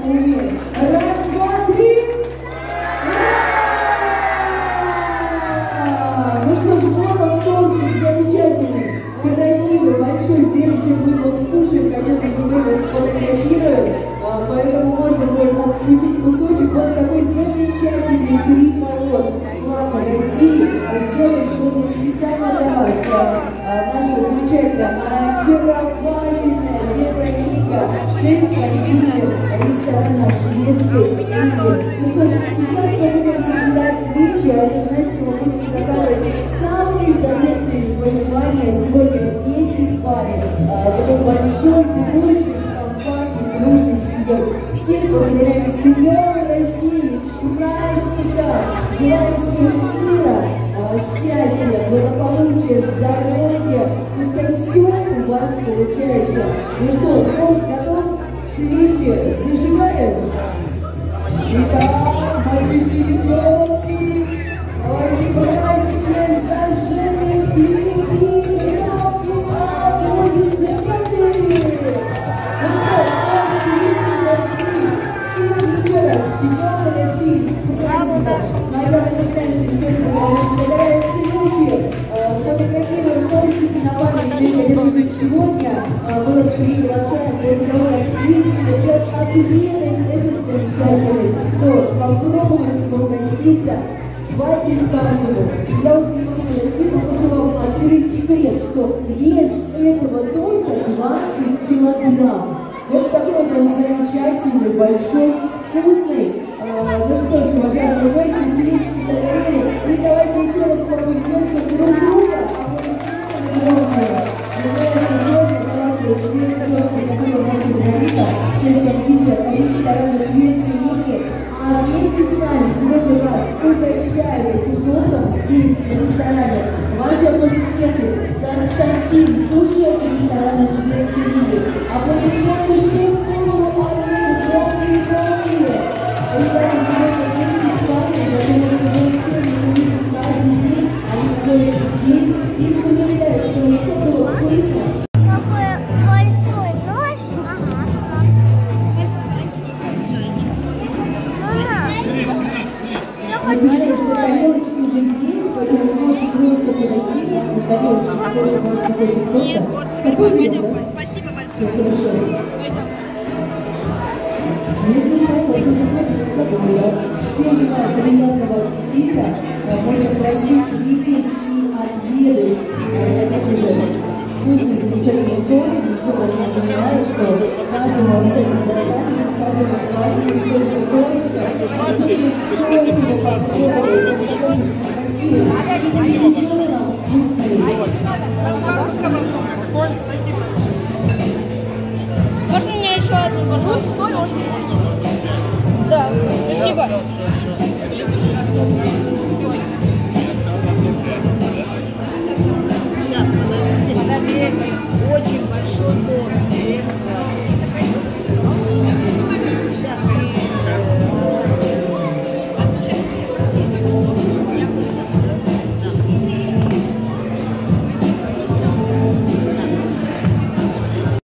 умеем. Раз, два, три. Ну что ж, вот он тортик замечательный, красивый, большой. Прежде чем мы его скушаем, конечно же, мы его сфотографируем. Поэтому можно будет откусить кусочек. Вот такой замечательный приколот. Флаг России сделали сегодня специально для вас. Наша замечательная, очаровательная Вероника, шеф-кондитер ресторана шведской кухни. Ну что ж, сейчас мы будем зажигать свечи, а это значит, что мы будем загадывать самые заветные свои желания сегодня вместе с вами. Такой большой, дружной компанией, дружной семьей. Всех поздравляем с Днем России, с праздником! Желаем всем мира, счастья, благополучия, здоровья. Пускай все у вас получается. Ну что, торт готов? Свечи зажигаем? Итак, мальчишки и девчонки, давайте праздничать, зажжем свечи и громкие аплодисменты! Ну что, свечи зажгли. Всем еще раз, с Днем России, с праздником! Наверное, конечно, сейчас мы разгоняем свечи, фотографируем тортики на память, это уже сегодня мы вас приглашаем после того, как свечи идет отведать этот замечательный торт. Попробуйте угоститься, хватит каждому. Я уже не могу найти, но хочу вам открыть секрет, что вес этого торта 20 килограмм. Вот такой вот он замечательный, большой, вкусный. Ну что ж, уважаемые гости, свечки догорели. И давайте еще раз поприветствуем друг друга. Аплодисменты громкие. Сегодня для вас чудесный торт приготовила наша Вероника, шеф-кондитер ресторана шведской кухни. А вместе с нами сегодня вас угощают этим тортом здесь, в ресторане. Ваши аплодисменты Константин, сушеф ресторана шведской кухни. Аплодисменты шеф-повару Олегу, громкие. Ребята, сегодня вместе с вами, даже если вы успели увидеть каждый день, они находятся здесь и проверяют, что все было вкусно. Какой большой нож? Ага. Мы понимаем, что тарелочки уже есть, поэтому вы можете просто подойти к нам на тарелочку, тоже можете взять их. Нет, вот с тобой пойдем. Спасибо большое. Хорошо. Пойдем. Если что, то захватите с собой. Всем желаю приятного аппетита. Можно просить присесть и отведать, конечно же, вкусный, замечательный торт. Еще раз напоминаю, что каждому обязательно достанется, каждому хватит кусочек тортика. И стоит его попробовать, это очень красиво. И вкусный.